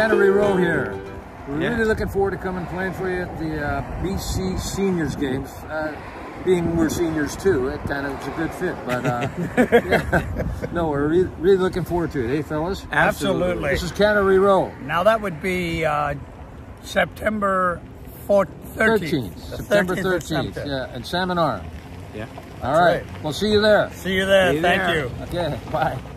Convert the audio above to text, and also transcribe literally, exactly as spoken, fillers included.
Cannery Row here. We're Yeah. really looking forward to coming playing for you at the uh, B C Seniors games. Uh, being we're seniors too, it kind of is a good fit. But uh, yeah. no, we're re really looking forward to it, hey fellas? Absolutely. This is Cannery Row. Now that would be uh, September thirteenth. September thirteenth, yeah, and Salmon Arm. Yeah. All right. right. We'll see you there. See you there. See you Thank there. you. Okay, bye.